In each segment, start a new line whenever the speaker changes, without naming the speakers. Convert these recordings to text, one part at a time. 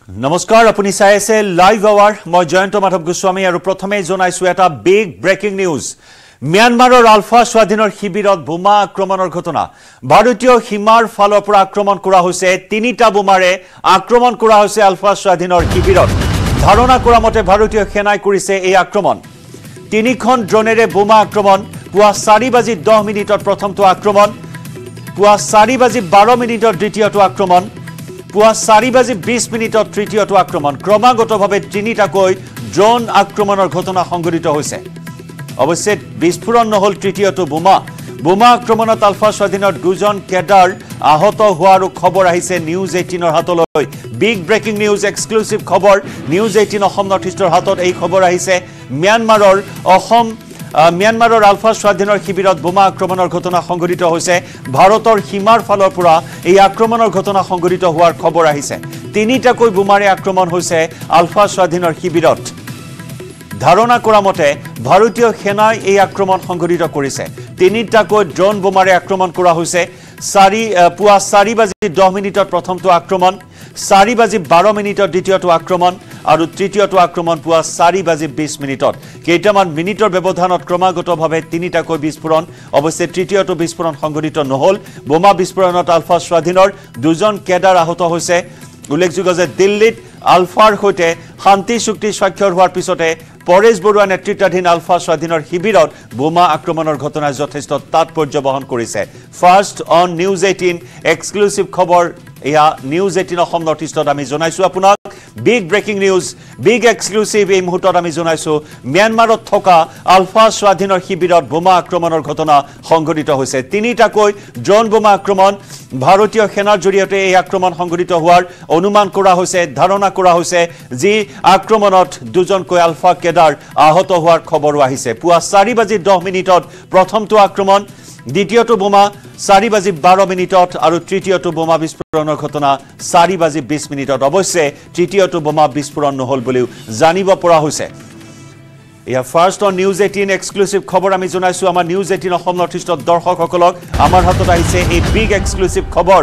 Namaskar, apuni sai ase live hour. Moi Jayanto Madhav Goswami aru prothome jonaisu eta big breaking news. Myanmaror ULFA Swadhinor Shibirot Boma Akromonor Ghotona. Bharutiyo Himar falor pora akromon kora hoise tinita bomare akromon kora hoise ULFA Swadhinor Shibirot. Dharona kora mote Bharutiyo Senai korise ei akromon. Tinikhon dronere boma akromon pua 4:10 minitot prothomto akromon pua 4:12 minitot দ্বিতীয়টো আক্রমণ পুয়া 4:20 মিনিটত তৃতীয়টো আক্রমণ ক্রমাগতভাবে তিনিটাকৈ drone আক্রমণৰ ঘটনা সংঘটিত হৈছে অৱশ্যে বিস্ফোৰণ নহল তৃতীয়টো বোমা আক্ৰমণত আলফা স্বাধীনৰ দুজন কেডাৰ আহত হোৱাৰ খবৰ আহিছে নিউজ 18ৰ হাতলৈ বিগ ব্ৰেকিং নিউজ এক্সক্লুসিভ খবৰ নিউজ 18 অসম নৰ্থইষ্টৰ হাতত এই খবৰ আহিছে Myanmaror ULFA Swadhinor Shibirot Boma Akromonor Ghotona সংঘটিত হৈছে ভাৰতৰ সীমাৰ ফালৰ পৰা এই আক্ৰমণৰ ঘটনা সংঘটিত হোৱাৰ খবৰ আহিছে তিনিটাকৈ বোমাৰে আক্ৰমণ হৈছে ULFA Swadhinor Shibirot ধাৰণা কৰা মতে ভাৰতীয় সেনাই এই আক্ৰমণ সংঘটিত কৰিছে তিনিটাকৈ ড্ৰোন বোমাৰে আক্ৰমণ কৰা হৈছে পুৱা 4:10 মিনিটত প্ৰথমটো আক্ৰমণ 4:12 মিনিটত দ্বিতীয়টো আক্ৰমণ আৰু তৃতীয়টো আক্ৰমণ পুৱা 4:20 মিনিটত কেইটামান মিনিটৰ ব্যৱধানত ক্ৰমাগতভাৱে তিনিটাকৈ বিস্ফোৰণ অৱশ্যে তৃতীয়টো বিস্ফোৰণ সংঘটিত নহল বোমা বিস্ফোৰণত ULFA স্বাধীনৰ দুজন কেডাৰ আহত হৈছে উল্লেখযোগ্য যে দিল্লীত ULFAৰ হৈতে শান্তি চুক্তি স্বাক্ষৰ হোৱাৰ পিছতে পৰেশ বৰুৱা নেতৃত্বাধীন ULFA স্বাধীনৰ শিবিৰত বোমা আক্ৰমণৰ ঘটনা যথেষ্ট তাৎপৰ্য বহন কৰিছে ফাৰ্ষ্ট অন নিউজ 18 এক্সক্লুসিভ খবৰ ইয়া নিউজ 18 অসম নৰ্থইষ্টত আমি জনাইছো আপোনাক big breaking news big exclusive এই মুহূৰ্তত আমি জনাইছো মিয়ানমাৰত থকা ULFA স্বাধীনৰ শিবিৰত বোমা আক্ৰমণৰ ঘটনা সংঘটিত হৈছে তিনিটাকৈ ড্ৰোন বোমা আক্ৰমণ ভাৰতীয় সেনাৰ জৰিয়তে এই আক্ৰমণ সংঘটিত হোৱাৰ অনুমান কৰা হৈছে ধাৰণা কৰা হৈছে যি আক্ৰমণত দুজনকৈ ULFA কেডাৰ আহত হোৱাৰ খবৰ আহিছে পুৱা 4:10 মিনিটত প্ৰথমটো আক্ৰমণ দ্বিতীয়টো বোমা 4:12 মিনিটত আৰু তৃতীয়টো বোমা বিস্ফোৰণৰ ঘটনা 4:20 মিনিটত অৱশ্যে তৃতীয়টো বোমা বিস্ফোৰণ নহল বুলিও জানিব পৰা হৈছে ইয়া ফাৰ্ষ্ট অন নিউজ 18 এক্সক্লুসিভ খবৰ আমি জনাইছো আমাৰ নিউজ 18 অসম নৰ্থইষ্টৰ দৰ্শকসকলক আমাৰ হাতত আহিছে এই বিগ এক্সক্লুসিভ খবৰ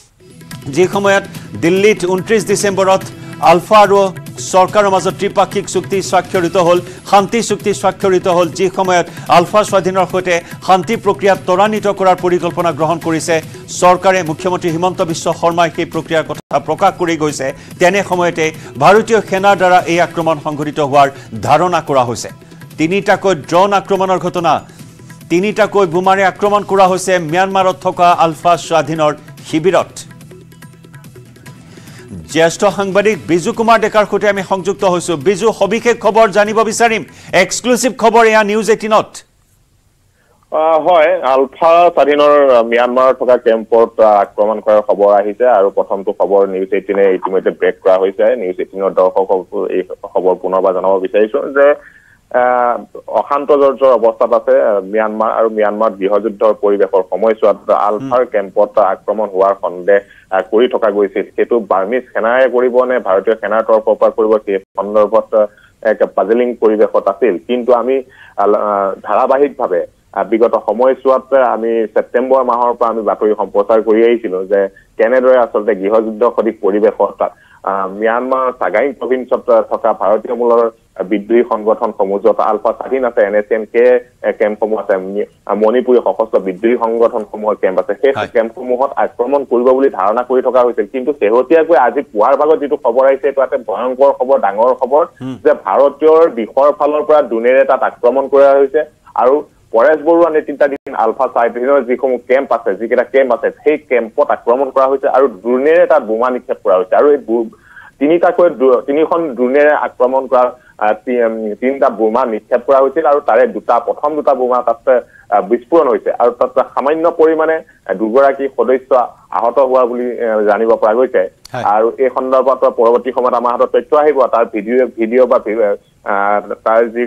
যে সময়ত দিল্লীত 29 ডিসেম্বৰত ULFA আৰু সৰকাৰৰ মাজত ত্ৰিপাক্ষিক চুক্তি স্বাক্ষৰিত হল শান্তি চুক্তি স্বাক্ষৰিত হল যে সময়ত ULFA স্বাধীনৰ হৈতে শান্তি প্ৰক্ৰিয়া ত্বৰান্বিত কৰাৰ পৰিকল্পনা গ্ৰহণ কৰিছে সৰকাৰে মুখ্যমন্ত্ৰী হিমন্ত বিশ্ব শৰ্মাই এই প্ৰক্ৰিয়াৰ কথা প্ৰকাশ কৰি গৈছে তেনে সময়তে ভাৰতীয় সেনাৰ দ্বাৰা এই আক্ৰমণ সংঘটিত হোৱাৰ ধাৰণা কৰা হৈছে তিনিটাকৈ ড্ৰোন আক্ৰমণৰ ঘটনা তিনিটাকৈ বোমাৰে আক্ৰমণ কৰা হৈছে মিয়ানমাৰত থকা ULFA স্বাধীনৰ শিবিৰত জ্যেষ্ঠ সাংবাদিক বিজু কুমাৰ ডেকাৰ সৈতে আমি সংযুক্ত হৈছো বিজু সবিশেষ খবৰ জানিব বিচাৰিম এক্সক্লুসিভ খবৰ এয়া নিউজ 18ত
হয় ULFA স্বাধীনৰ মিয়ানমাৰত থকা কেম্পত আক্ৰমণ কৰাৰ খবৰ আহিছে আৰু প্ৰথমটো খবৰ নিউজ 18 এ ইতিমধ্যে ব্ৰেক কৰা হৈছে নিউজ 18ৰ দৰ্শকক এই খবৰ পুনৰবাৰ জনাব বিচাৰিছো যে অশান্তজৰ অৱস্থাত আছে মিয়ানমাৰ আৰু মিয়ানমাৰত গৃহযুদ্ধৰ পৰিৱেশৰ সময়ছোৱাত ULFAৰ কেম্পত আক্ৰমণ হোৱাৰ সন্দেহ কৰি থকা গৈছিল সেইটো বাৰ্মিজ সেনাই কৰিব নে ভাৰতীয় সেনাৰ তৰফৰ পৰা কৰিব সেই সন্দৰ্ভত এক পাজলিং পৰিৱেশত আছিল কিন্তু আমি ধাৰাবাহিকভাৱে বিগত সময়ছোৱাত আমি সেপ্টেম্বৰ মাহৰ পৰা আমি বাতৰি সম্প্ৰচাৰ কৰি আহিছিলো যে কেনেদৰে আচলতে গৃহযুদ্ধ সদৃশ পৰিৱেশত মিয়ানমাৰ সাগাইং প্ৰভিন্সত থকা ভাৰতীয় মূলৰ বিদ্ৰোহী সংগঠনসমূহ যত ULFA স্বাধীন আছে NSNK কেম্পসমূহ আছে মণিপুৰী সশস্ত্ৰ বিদ্ৰোহী সংগঠনসমূহৰ কেম্প আছে সেই কেম্পসমূহত আক্ৰমণ কৰিব বুলি ধাৰণা কৰি থকা হৈছিল কিন্তু শেহতীয়াকৈ আজি পুৱাৰ ভাগত যিটো খবৰ আহিছে এইটো এটা ভয়ংকৰ খবৰ ডাঙৰ খবৰ যে ভাৰতীয় দিশৰ ফালৰ পৰা ড্ৰোনেৰে তাত আক্ৰমণ কৰা হৈছে আৰু পৰেশ বৰুৱা নেতৃত্বাধীন ULFA স্বাধীনৰ যিসমূহ কেম্প আছে যিকেইটা কেম্প আছে সেই কেম্পত আক্ৰমণ কৰা হৈছে আৰু ড্ৰোনেৰে তাত বোমা নিক্ষেপ কৰা হৈছে আৰু এই তিনিখন ড্ৰোনেৰে আক্ৰমণ কৰা তিনিটা বোমা নিক্ষেপ কৰা হৈছিল আৰু তাৰে প্ৰথম দুটা বোমা তাত বিস্ফোৰণ হৈছে আৰু তাত সামান্য পৰিমাণে দুগৰাকী সদস্য আহত হোৱা বুলি জানিব পৰা গৈছে আৰু এই সন্দৰ্ভত পৰৱৰ্তী সময়ত আমাৰ হাতত তথ্য আহিব তাৰ ভিডিঅ' বা তাৰ যি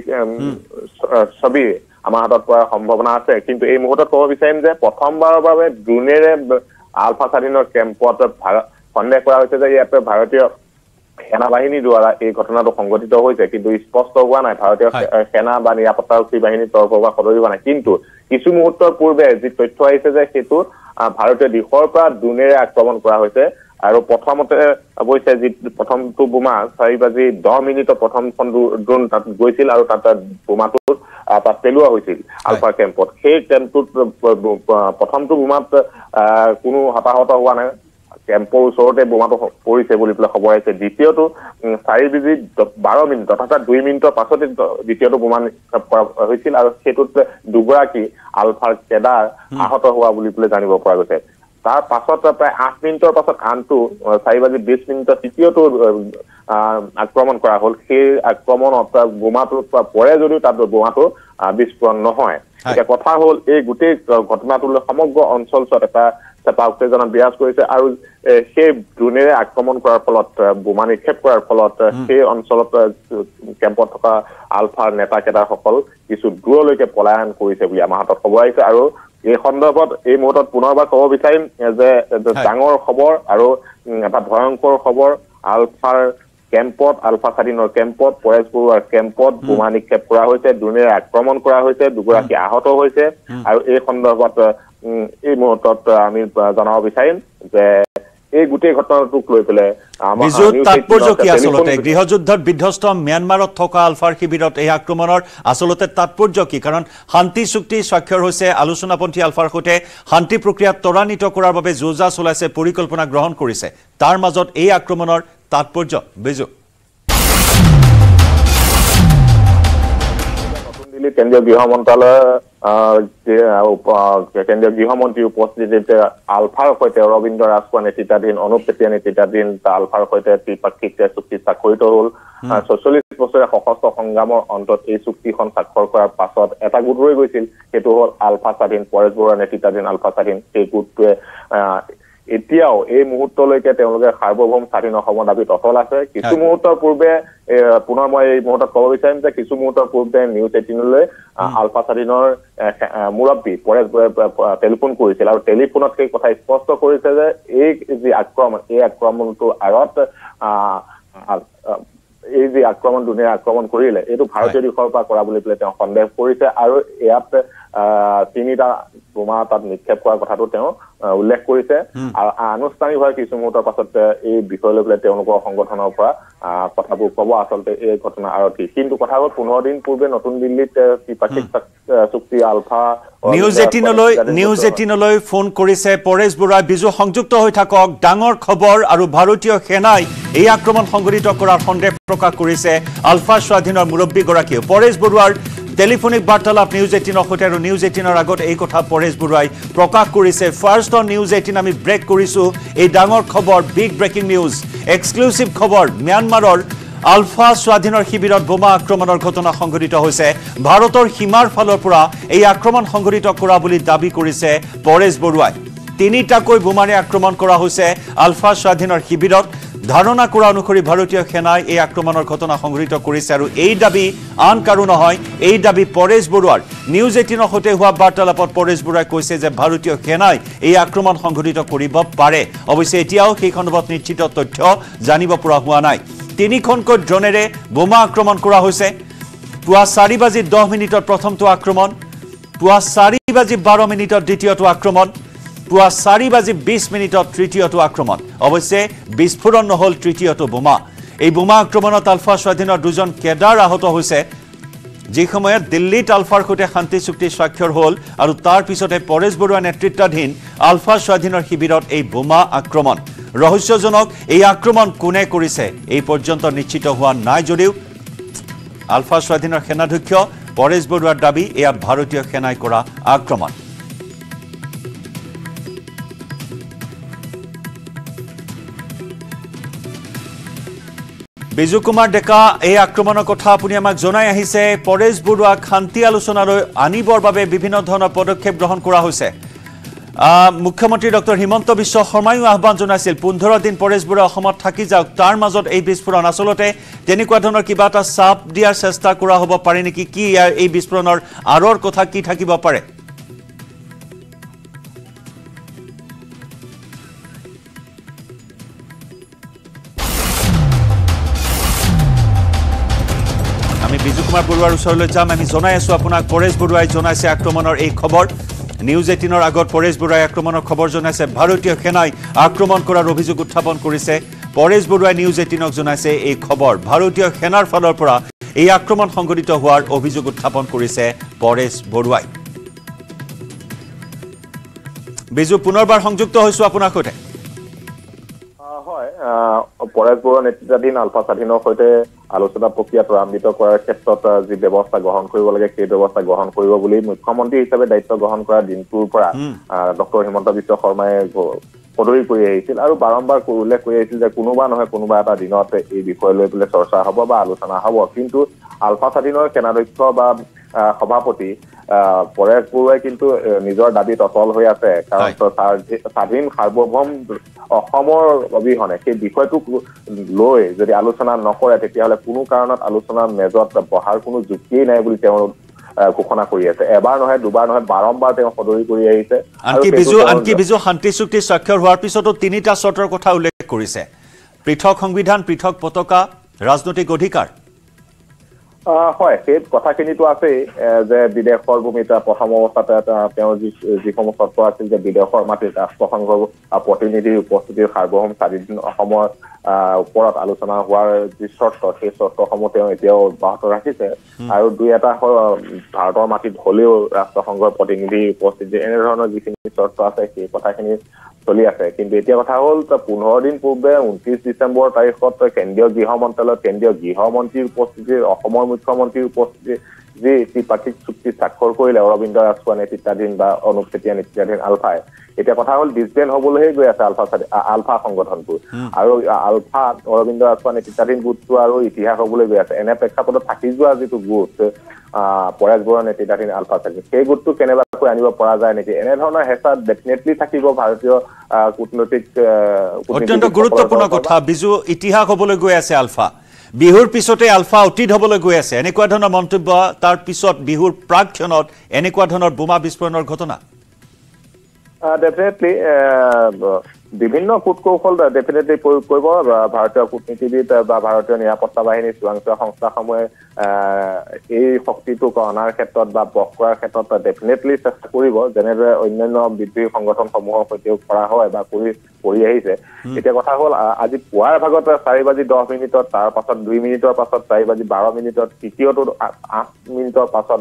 ছবি আমাৰ হাতত পোৱাৰ সম্ভাৱনা আছে কিন্তু এই মুহূৰ্তত ক'ব বিচাৰিম যে প্ৰথমবাৰৰ বাবে ড্ৰোনেৰে ULFA স্বাধীনৰ কেম্পত সন্দেহ কৰা হৈছে যে ইয়াতে ভাৰতীয় সেনাবাহিনীৰ দ্বাৰা এই ঘটনাটো সংঘটিত হৈছে কিন্তু স্পষ্ট হোৱা নাই ভাৰতীয় সেনা বা নিৰাপত্তাৰক্ষী বাহিনীৰ তৰফৰ পৰা সদৰি হোৱা নাই কিন্তু কিছু মুহূৰ্তৰ পূৰ্বে যি তথ্য আহিছে যে সেইটো ভাৰতীয় দিশৰ পৰা ড্ৰোনেৰে আক্ৰমণ কৰা হৈছে আৰু প্ৰথমতে অৱশ্যে যি প্ৰথমটো বোমা 4:10 প্ৰথমখন ড্ৰোন তাত গৈছিল আৰু তাত বোমাটো তাত পেলোৱা হৈছিল আলফা কেম্পত সেই কেম্পটোত প্ৰথমটো বোমাত কোনো হতাহত হোৱা নাই কেম্পৰ ওচৰতে বোমাটো পৰিছে বুলি পেলাই খবৰ আহিছে দ্বিতীয়টো 4:12 অৰ্থাৎ 2 মিনিটৰ পাছতে দ্বিতীয়টো বোমা নিক্ষেপ কৰা হৈছিল আৰু সেইটোত দুগৰাকী আলফাৰ কেডাৰ আহত হোৱা বুলি পেলাই জানিব পৰা গৈছে তাৰ পাছত প্ৰায় 8 মিনিটৰ পাছত আনটো 4:20 তৃতীয়টো আক্ৰমণ কৰা হ'ল সেই আক্ৰমণত বোমাটো পৰে যদিও তাত বোমাটো বিস্ফোৰণ নহয় এতিয়া কথা হ'ল এই গোটেই ঘটনাটোলৈ সমগ্ৰ অঞ্চলটোত এটা উত্তেজনা বিৰাজ কৰিছে আৰু সেই ড্ৰোনেৰে আক্ৰমণ কৰাৰ ফলত বোমা নিক্ষেপ কৰাৰ ফলত সেই অঞ্চলত কেম্পত থকা আলফাৰ নেতাকেইটাসকল কিছু দূৰলৈকে পলায়ন কৰিছে বুলি আমাৰ হাতত খবৰ আহিছে আৰু এই সন্দৰ্ভত এই মুহূৰ্তত পুনৰবাৰ ক'ব বিচাৰিম যে ডাঙৰ খবৰ আৰু এটা ভয়ংকৰ খবৰ আলফাৰ কেম্পত আলফা স্বাধীনৰ কেম্পত পৰেশ বৰুৱাৰ কেম্পত বোমা নিক্ষেপ কৰা হৈছে ড্ৰোনেৰে আক্ৰমণ কৰা হৈছে দুগৰাকী আহত হৈছে আৰু এই সন্দৰ্ভত এই মুহূৰ্তত আমি জনাব বিচাৰিম যে এই গোটেই ঘটনাটোক লৈ পেলাই
তাৎপৰ্য কি আচলতে গৃহযুদ্ধত বিধ্বস্ত ম্যানমাৰত থকা আলফাৰ শিবিৰত এই আক্ৰমণৰ আচলতে তাৎপৰ্য কি কাৰণ শান্তি চুক্তি স্বাক্ষৰ হৈছে আলোচনাপন্থী আলফাৰ সৈতে শান্তি প্ৰক্ৰিয়া ত্বৰান্বিত কৰাৰ বাবে যোজা চলাইছে পৰিকল্পনা গ্ৰহণ কৰিছে তাৰ মাজত এই আক্ৰমণৰ তাৎপৰ্য বেজু
কেন্দ্ৰীয় গৃহ মন্ত্ৰালয় কেন্দ্ৰীয় গৃহমন্ত্ৰীৰ উপস্থিতিতে আলফাৰ সৈতে ৰবীন্দ্ৰ ৰাজখোৱা নেতৃত্বাধীন অনুপ চেতিয়া নেতৃত্বাধীন আলফাৰ সৈতে ত্ৰিপাক্ষিক চুক্তি স্বাক্ষৰিত হ'ল ৪৪ বছৰীয়া সশস্ত্ৰ সংগ্ৰামৰ অন্তত এই চুক্তিখন স্বাক্ষৰ কৰাৰ পাছত এটা গোট ৰৈ গৈছিল সেইটো হ'ল আলফা স্বাধীন পৰেশ বৰুৱাৰ নেতৃত্বাধীন আলফা স্বাধীন সেই গোটটোৱে এতিয়াও এই মুহূৰ্তলৈকে তেওঁলোকে সাৰ্বভৌম স্বাধীন অসমৰ দাবীত অটল আছে কিছু মুহূৰ্তৰ পূৰ্বে পুনৰ মই এই মুহূৰ্তত ক'ব বিচাৰিম যে কিছু মুহূৰ্তৰ পূৰ্বে নিউজ 18লৈ আলফা স্বাধীনৰ মুৰব্বী পৰেশ বৰুৱাই টেলিফোন কৰিছিল আৰু টেলিফোনত সেই কথা স্পষ্ট কৰিছে যে এই যি আক্ৰমণ এই আক্ৰমণটোৰ আঁৰত এই যে আক্ৰমণ ড্ৰোনেৰে আক্ৰমণ কৰিলে এইটো ভাৰতীয় দিশৰ পৰা কৰা বুলি পেলাই তেওঁ সন্দেহ কৰিছে আৰু ইয়াত 3টা বোমা তাত নিক্ষেপ কৰাৰ কথাটো তেওঁ উল্লেখ কৰিছে আৰু আনুষ্ঠানিকভাৱে কিছু মুহূৰ্তৰ পাছত এই বিষয় লৈ পেলাই তেওঁলোকৰ সংগঠনৰ পৰা কথাবোৰ ক'ব আচলতে এই ঘটনা আৰতী কিন্তু কথা হ'ল 15 দিন পূৰ্বে নতুন দিল্লীত ত্ৰিপাক্ষিক চুক্তি আলফা
নিউজ 18লৈ ফোন কৰিছে পৰেশ বৰুৱা বিজু সংযুক্ত হৈ থাকক ডাঙৰ খবৰ আৰু ভাৰতীয় সেনাই এই আক্ৰমণ সংঘটিত কৰাৰ সন্দেহ প্ৰকাশ কৰিছে আলফা স্বাধীনৰ মুৰব্বীগৰাকীয়ে পৰেশ বৰুৱাৰ টেলিফোনিক বাৰ্তালাপ নিউজ 18ৰ সৈতে আৰু নিউজ 18ৰ আগত এই কথা পৰেশ বৰুৱাই প্ৰকাশ কৰিছে ফাৰ্ষ্ট অন নিউজ 18 আমি ব্ৰেক কৰিছো এই ডাঙৰ খবৰ বিগ ব্ৰেকিং নিউজ এক্সক্লুসিভ খবৰ ম্যানমাৰৰ আলফা স্বাধীনৰ শিবিৰত বোমা আক্ৰমণৰ ঘটনা সংঘটিত হৈছে ভাৰতৰ সীমাৰ ফালৰ পৰা এই আক্ৰমণ সংঘটিত কৰা বুলি দাবী কৰিছে পৰেশ বৰুৱাই 3টাকৈ বোমাৰে আক্ৰমণ কৰা হৈছে আলফা স্বাধীনৰ শিবিৰত ধাৰণা কৰা অনুসৰি ভাৰতীয় সেনাই এই আক্ৰমণৰ ঘটনা সংঘটিত কৰিছে আৰু এই দাবী আন কাৰো নহয় এই দাবী পৰেশ বৰুৱাৰ নিউজ 18ৰ সৈতে হোৱা বাৰ্তালাপত পৰেশ বৰুৱাই কৈছে যে ভাৰতীয় সেনাই এই আক্ৰমণ সংঘটিত কৰিব পাৰে অৱশ্যে এতিয়াও সেই সন্দৰ্ভত নিশ্চিত তথ্য জানিব পৰা হোৱা নাই 3খনকৈ ড্ৰোনেৰে বোমা আক্ৰমণ কৰা হৈছে পুৱা 4:10 প্ৰথমটো আক্ৰমণ পুৱা 4:12 দ্বিতীয়টো আক্ৰমণ পুৱা 4:20 তৃতীয়টো আক্ৰমণ অৱশ্যে বিস্ফোৰণ নহল তৃতীয়টো বোমা এই বোমা আক্ৰমণত আলফা স্বাধীনৰ দুজন কেডাৰ আহত হৈছে যি সময়ত দিল্লীত আলফাৰ সৈতে শান্তি চুক্তি স্বাক্ষৰ হ'ল আৰু তাৰ পিছতে পৰেশ বৰুৱা নেতৃত্বাধীন আলফা স্বাধীনৰ শিবিৰত এই বোমা আক্ৰমণ ৰহস্যজনক এই আক্ৰমণ কোনে কৰিছে এই পৰ্যন্ত নিশ্চিত হোৱা নাই যদিও আলফা স্বাধীনৰ সেনাধ্যক্ষ পৰেশ বৰুৱাৰ দাবী এয়া ভাৰতীয় সেনাই কৰা আক্ৰমণ বিজু কুমাৰ ডেকা এই আক্ৰমণৰ কথা আপুনি আমাক জনাই আহিছে পৰেশ বৰুৱাক শান্তি আলোচনালৈ আনিবৰ বাবে বিভিন্ন ধৰণৰ পদক্ষেপ গ্ৰহণ কৰা হৈছে মুখ্যমন্ত্ৰী ডক্টৰ হিমন্ত বিশ্ব শৰ্মায়ো আহ্বান জনাইছিল 15 দিন পৰেশ বৰুৱা অসমত থাকি যাওক তাৰ মাজত এই বিস্ফোৰণ আচলতে তেনেকুৱা ধৰণৰ কিবা এটা চাপ দিয়াৰ চেষ্টা কৰা হ'ব পাৰে নেকি কি এই বিস্ফোৰণৰ আৰৰ কথা কি থাকিব পাৰে বিজু কুমাৰ বৰুৱাৰ ওচৰলৈ যাম আমি জনাই আছো আপোনাক পৰেশ বৰুৱাই জনাইছে আক্ৰমণৰ এই খবৰ নিউজ 18 আগত পৰেশ বৰুৱাই আক্ৰমণৰ খবৰ জনাইছে ভাৰতীয় সেনাই আক্ৰমণ কৰাৰ অভিযোগ উত্থাপন কৰিছে পৰেশ বৰুৱাই নিউজ 18ক জনাইছে এই খবৰ ভাৰতীয় সেনাৰ ফালৰ পৰা এই আক্ৰমণ সংঘটিত হোৱাৰ অভিযোগ উত্থাপন কৰিছে পৰেশ বৰুৱাই বিজু পুনৰবাৰ সংযুক্ত হৈছো আপোনাৰ সৈতে
হয় পৰেশ বৰুৱা নেতৃত্বাধীন আলফা স্বাধীনৰ সৈতে আলোচনা প্ৰক্ৰিয়া ত্বৰান্বিত কৰাৰ ক্ষেত্ৰত যি ব্যৱস্থা গ্ৰহণ কৰিব লাগে সেই ব্যৱস্থা গ্ৰহণ কৰিব বুলি মুখ্যমন্ত্ৰী হিচাপে দায়িত্ব গ্ৰহণ কৰা দিনটোৰ পৰা ডক্টৰ হিমন্ত বিশ্ব শৰ্মাই সদৰি কৰি আহিছিল আৰু বাৰম্বাৰ উল্লেখ কৰি আহিছিল যে কোনোবা নহয় কোনোবা এটা দিনত এই বিষয় লৈ পেলাই চৰ্চা হ'ব বা আলোচনা হ'ব কিন্তু আলফা স্বাধীনৰ সেনাধ্যক্ষ বা সভাপতি পৰেশ বৰুৱাই কিন্তু নিজৰ দাবীত অটল হৈ আছে কাৰণ স্বাধীন সাৰ্বভৌম অসমৰ অবিহনে সেই বিষয়টোক লৈ যদি আলোচনা নকৰে তেতিয়াহ'লে কোনো কাৰণত আলোচনাৰ মেজত বহাৰ কোনো যুক্তিয়েই নাই বুলি তেওঁ ঘোষণা কৰি আছে এবাৰ নহয় দুবাৰ নহয় বাৰম্বাৰ তেওঁ সদৰি কৰি আহিছে
আনকি বিজু শান্তি চুক্তি স্বাক্ষৰ হোৱাৰ পিছতো তিনিটা চৰ্তৰ কথা উল্লেখ কৰিছে পৃথক সংবিধান পৃথক পতাকা ৰাজনৈতিক অধিকাৰ
হয় সেই কথাখিনিতো আছেই যে বিদেশৰ ভূমিত প্ৰথম অৱস্থাতে তেওঁৰ যিসমূহ চৰ্ত আছিল যে বিদেশৰ মাটিত ৰাষ্ট্ৰসংঘৰ প্ৰতিনিধিৰ উপস্থিতিৰ সাৰ্বভৌম স্বাধীন অসমৰ ওপৰত আলোচনা হোৱাৰ যি চৰ্ত সেই চৰ্তসমূহ তেওঁ এতিয়াও অব্যাহত ৰাখিছে আৰু দুই এটা ভাৰতৰ মাটিত হলেও ৰাষ্ট্ৰসংঘৰ প্ৰতিনিধিৰ উপস্থিতি এনেধৰণৰ যিখিনি চৰ্ত আছে সেই কথাখিনি চলি আছে কিন্তু এতিয়া কথা হ'ল 15 দিন পূৰ্বে 29 ডিচেম্বৰ তাৰিখত কেন্দ্ৰীয় গৃহ মন্ত্ৰালয়ত কেন্দ্ৰীয় গৃহমন্ত্ৰীৰ উপস্থিতিৰ অসমৰ মুখ্যমন্ত্ৰীৰ উপস্থিতি যি ত্ৰিপাক্ষিক চুক্তি স্বাক্ষৰ কৰিলে অৰবিন্দ ৰাজখোৱা নেতৃত্বাধীন বা অনুপ চেতিয়া নেতৃত্বাধীন আলফাই এতিয়া কথা হ'ল ডিছবেণ্ড হ'বলৈহে গৈ আছে আলফা সংগঠনটো আৰু আলফা অৰবিন্দ ৰাজখোৱা নেতৃত্বাধীন গোটটো আৰু ইতিহাস হ'বলৈ গৈ আছে এনে প্ৰেক্ষাপটত থাকি যোৱা যিটো গোট পৰেশ বৰুৱা নেতৃত্বাধীন আলফা স্বাধীন সেই গোটটো কেনেবাকৈ আনিব পৰা যায় নেকি এনেধৰণৰ হেঁচা ডেফিনেটলি থাকিব ভাৰতীয় কূটনৈতিক
অত্যন্ত গুৰুত্বপূৰ্ণ কথা বিজু ইতিহাস হ'বলৈ গৈ আছে আলফা বিহুৰ পিছতে আলফা অতীত হ'বলৈ গৈ আছে এনেকুৱা ধৰণৰ মন্তব্য তাৰ পিছত বিহুৰ প্ৰাকক্ষণত এনেকুৱা ধৰণৰ বোমা বিস্ফোৰণৰ ঘটনা
ডেফিনেটলি বিভিন্ন কূটকৌশল ডেফিনেটলি প্ৰয়োগ কৰিব ভাৰতীয় কূটনীতিবিদ বা ভাৰতীয় নিৰাপত্তা বাহিনীৰ চোৰাংচোৱা সংস্থাসমূহে এই শক্তিটোক অনাৰ ক্ষেত্ৰত বা বস কৰাৰ ক্ষেত্ৰত ডেফিনেটলি চেষ্টা কৰিব যেনেদৰে অন্যান্য বিদ্ৰোহী সংগঠনসমূহৰ সৈতেও কৰা হয় বা কৰি আহিছে এতিয়া কথা হ'ল আজি পুৱাৰ ভাগত 4:10 তাৰ পাছত 2 মিনিটৰ পাছত 4:12 তৃতীয়টো 8 মিনিটৰ পাছত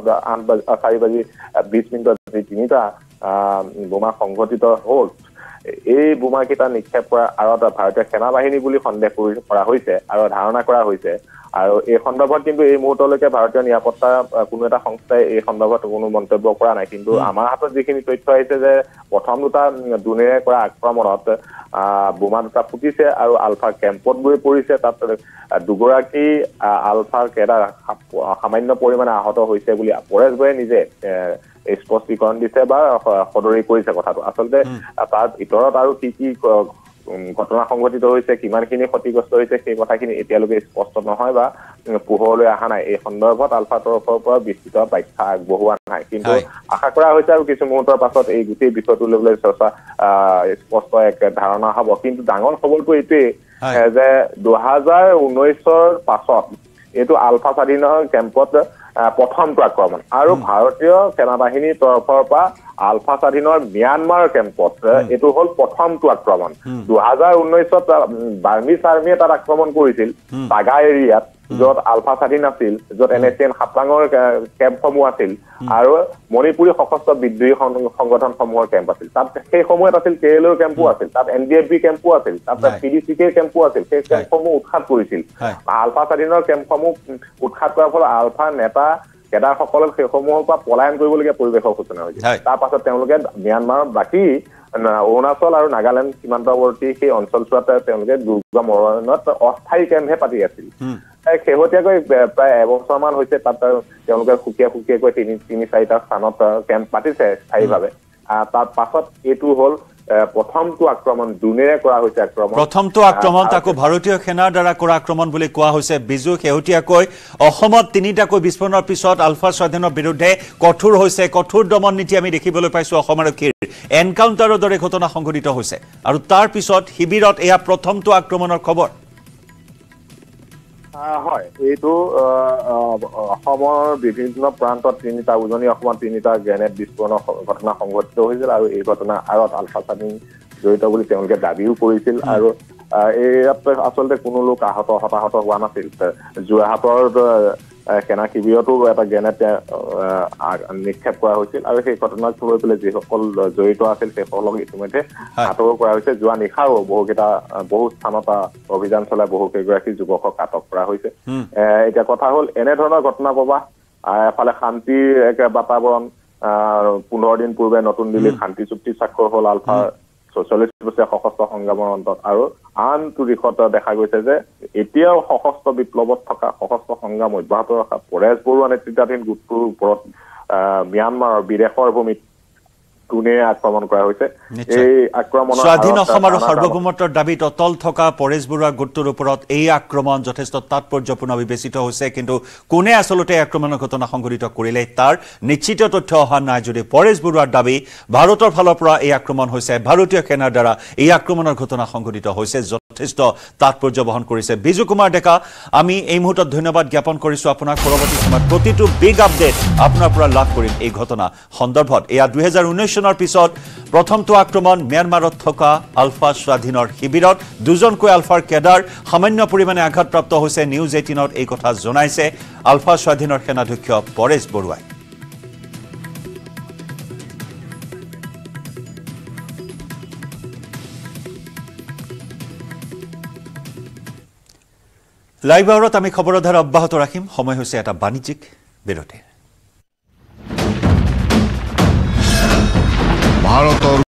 4:20 যি তিনিটা বোমা সংঘটিত হ'ল এই বোমাকেইটা নিক্ষেপ কৰাৰ আঁৰত ভাৰতীয় সেনা বাহিনী বুলি সন্দেহ কৰা হৈছে আৰু ধাৰণা কৰা হৈছে আৰু এই সন্দৰ্ভত কিন্তু এই মুহূৰ্তলৈকে ভাৰতীয় নিৰাপত্তা কোনো এটা সংস্থাই এই সন্দৰ্ভত কোনো মন্তব্য কৰা নাই কিন্তু আমাৰ হাতত যিখিনি তথ্য আহিছে যে প্ৰথম দুটা ড্ৰোনেৰে কৰা আক্ৰমণত বোমা দুটা ফুটিছে আৰু আলফা কেম্পত গৈ পৰিছে তাত দুগৰাকী আলফাৰ কেডাৰ সামান্য পৰিমাণে আহত হৈছে বুলি পৰেশ বৰুৱাই নিজে স্পষ্টীকৰণ দিছে বা সদৰি কৰিছে কথাটো আচলতে তাৰ ভিতৰত আৰু কি কি ঘটনা সংঘটিত হৈছে কিমানখিনি ক্ষতিগ্ৰস্ত হৈছে সেই কথাখিনি এতিয়ালৈকে স্পষ্ট নহয় বা পোহৰলৈ অহা নাই এই সন্দৰ্ভত আলফা তৰফৰ পৰা বিস্তৃত ব্যাখ্যা আগবঢ়োৱা নাই কিন্তু আশা কৰা হৈছে আৰু কিছু মুহূৰ্তৰ পাছত এই গোটেই বিষয়টো লৈ পেলাই চৰ্চা স্পষ্ট এক ধাৰণা হ'ব কিন্তু ডাঙৰ খবৰটো এইটোৱেই যে 2019ৰ পাছত এইটো আলফা স্বাধীনৰ কেম্পত প্ৰথমটো আক্ৰমণ আৰু ভাৰতীয় সেনা বাহিনীৰ তৰফৰ পৰা আলফা স্বাধীনৰ ম্যানমাৰ কেম্পত এইটো হ'ল প্ৰথমটো আক্ৰমণ 2019ত বাৰ্মিজ আৰ্মীয়ে তাত আক্ৰমণ কৰিছিল বাগা এৰিয়াত য'ত আলফা স্বাধীন আছিল য'ত NSCN হাপলাঙৰ কেম্পসমূহ আছিল আৰু মণিপুৰী সশস্ত্ৰ বিদ্ৰোহী সংগঠনসমূহৰ কেম্প আছিল তাত সেই সময়ত আছিল কেৰেলৰ কেম্পো আছিল তাত NDFB কেম্পো আছিল তাত PDCKৰ কেম্পো আছিল সেই কেম্পসমূহ উৎখাত কৰিছিল আলফা স্বাধীনৰ কেম্পসমূহ উৎখাত কৰাৰ ফলত আলফা নেতা কেডাৰসকলক সেইসমূহৰ পৰা পলায়ন কৰিবলগীয়া পৰিৱেশৰ সূচনা হৈছিল তাৰ পাছত তেওঁলোকে ম্যানমাৰৰ বাকী অৰুণাচল আৰু নাগালেণ্ড সীমান্তৱৰ্তী সেই অঞ্চলছোৱাত তেওঁলোকে দুৰ্গম অৰণ্যত অস্থায়ী কেম্পহে পাতি আছিল শেহতীয়াকৈ প্ৰায় এবছৰমান হৈছে তাত তেওঁলোকে সুকীয়াকৈ 3-4টা স্থানত কেম্প পাতিছে স্থায়ীভাৱে তাৰ পাছত এইটো হ'ল প্ৰথমটো আক্ৰমণ ড্ৰোনেৰে কৰা হৈছে
প্ৰথমটো আক্ৰমণ তাকো ভাৰতীয় সেনাৰ দ্বাৰা কৰা আক্ৰমণ বুলি কোৱা হৈছে বিজু শেহতীয়াকৈ অসমত তিনিটাকৈ বিস্ফোৰণৰ পিছত আলফা স্বাধীনৰ বিৰুদ্ধে কঠোৰ হৈছে কঠোৰ দমন নীতি আমি দেখিবলৈ পাইছো অসম আৰক্ষীৰ এনকাউণ্টাৰৰ দৰে ঘটনা সংঘটিত হৈছে আৰু তাৰ পিছত শিবিৰত এয়া প্ৰথমটো আক্ৰমণৰ খবৰ
হয় এইটো অসমৰ বিভিন্ন প্ৰান্তত তিনিটা উজনি অসমত তিনিটা গ্ৰেনেড বিস্ফোৰণৰ ঘটনা সংঘটিত হৈছিল আৰু এই ঘটনাৰ আঁৰত আলফা স্বাধীন জড়িত বুলি তেওঁলোকে দাবীও কৰিছিল আৰু ইয়াত আচলতে কোনো লোক হতাহত হোৱা নাছিল যোৰহাটৰ সেনা শিবিৰতো এটা গ্ৰেনেড নিক্ষেপ কৰা হৈছিল আৰু সেই ঘটনাক লৈ পেলাই যিসকল জড়িত আছিল সেইসকলক ইতিমধ্যে আটক কৰা হৈছে যোৱা নিশাও বহু স্থানত অভিযান চলাই বহুকেইগৰাকী যুৱকক আটক কৰা হৈছে এতিয়া কথা হ'ল এনেধৰণৰ ঘটনা প্ৰবাহ এফালে শান্তিৰ এক বাতাবৰণ 15 দিন পূৰ্বে নতুন দিল্লীত শান্তি চুক্তি স্বাক্ষৰ হ'ল আলফাৰ 44 বছৰীয়া সশস্ত্ৰ সংগ্ৰামৰ অন্তত আৰু আনটো দিশত দেখা গৈছে যে এতিয়াও সশস্ত্ৰ বিপ্লৱত থকা সশস্ত্ৰ সংগ্ৰাম অব্যাহত ৰখা পৰেশ বৰুৱা নেতৃত্বাধীন গোটটোৰ ওপৰত ম্যানমাৰৰ বিদেশৰ ভূমিত কোনে আক্ৰমণ কৰা হৈছে এই আক্ৰমণৰ
স্বাধীন অসম আৰু সাৰ্বভৌমত্বৰ দাবীত অটল থকা পৰেশ বৰুৱা গোটটোৰ ওপৰত এই আক্ৰমণ যথেষ্ট তাৎপৰ্যপূৰ্ণ বিবেচিত হৈছে কিন্তু কোনে আচলতে আক্ৰমণৰ ঘটনা সংঘটিত কৰিলে তাৰ নিশ্চিত তথ্য অহা নাই যদি পৰেশ বৰুৱাৰ দাবী ভাৰতৰ ফালৰ পৰা এই আক্ৰমণ হৈছে ভাৰতীয় সেনাৰ দ্বাৰা এই আক্ৰমণৰ ঘটনা সংঘটিত হৈছে যথেষ্ট তাৎপৰ্য বহন কৰিছে বিজু কুমাৰ ডেকা আমি এই মুহূৰ্তত ধন্যবাদ জ্ঞাপন কৰিছো আপোনাক পৰৱৰ্তী সময়ত প্ৰতিটো বিগ আপডেট আপোনাৰ পৰা লাভ কৰিম এই ঘটনা সন্দৰ্ভত এয়া 2019 চনৰ পিছত প্ৰথমটো আক্ৰমণ ম্যানমাৰত থকা আলফা স্বাধীনৰ শিবিৰত দুজনকৈ আলফাৰ কেডাৰ সামান্য পৰিমাণে আঘাতপ্ৰাপ্ত হৈছে নিউজ 18ত এই কথা জনাইছে আলফা স্বাধীনৰ সেনাধ্যক্ষ পৰেশ বৰুৱাই লাইভ আৱাৰত আমি খবৰৰ ধাৰা অব্যাহত ৰাখিম সময় হৈছে এটা বাণিজ্যিক বিৰতিৰ